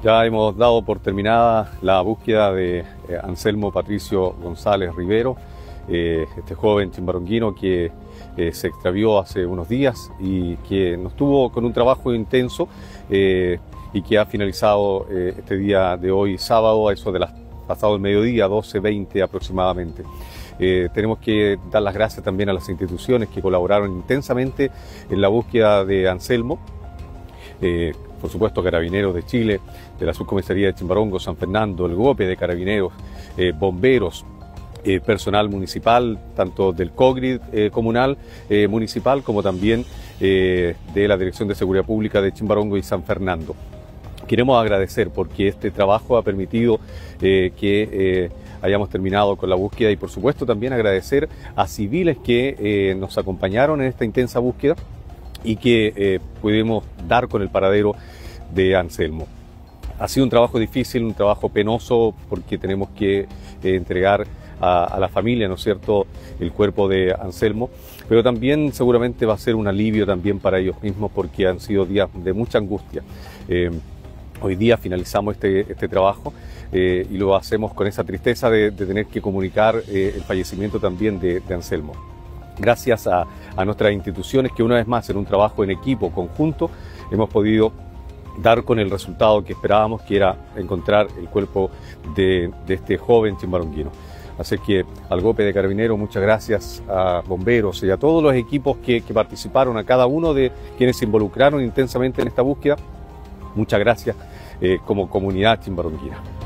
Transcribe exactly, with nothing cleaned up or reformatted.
Ya hemos dado por terminada la búsqueda de eh, Anselmo Patricio González Rivero, eh, este joven chimbaronguino que eh, se extravió hace unos días y que nos tuvo con un trabajo intenso eh, y que ha finalizado eh, este día de hoy, sábado, a eso de las pasado el mediodía, doce veinte aproximadamente. Eh, tenemos que dar las gracias también a las instituciones que colaboraron intensamente en la búsqueda de Anselmo. Eh, por supuesto, Carabineros de Chile, de la Subcomisaría de Chimbarongo, San Fernando, el GOPE de Carabineros, eh, bomberos, eh, personal municipal, tanto del COGRID eh, comunal, eh, municipal, como también eh, de la Dirección de Seguridad Pública de Chimbarongo y San Fernando. Queremos agradecer porque este trabajo ha permitido eh, que eh, hayamos terminado con la búsqueda y por supuesto también agradecer a civiles que eh, nos acompañaron en esta intensa búsqueda y que eh, pudimos dar con el paradero de Anselmo. Ha sido un trabajo difícil, un trabajo penoso porque tenemos que eh, entregar a, a la familia, ¿no es cierto?, el cuerpo de Anselmo, pero también seguramente va a ser un alivio también para ellos mismos porque han sido días de mucha angustia. Eh, Hoy día finalizamos este, este trabajo eh, y lo hacemos con esa tristeza de, de tener que comunicar eh, el fallecimiento también de, de Anselmo. Gracias a, a nuestras instituciones que una vez más en un trabajo en equipo conjunto hemos podido dar con el resultado que esperábamos, que era encontrar el cuerpo de, de este joven chimbaronguino. Así que al GOPE de Carabineros, muchas gracias, a bomberos y a todos los equipos que, que participaron, a cada uno de quienes se involucraron intensamente en esta búsqueda. Muchas gracias eh, como comunidad chimbaronguina.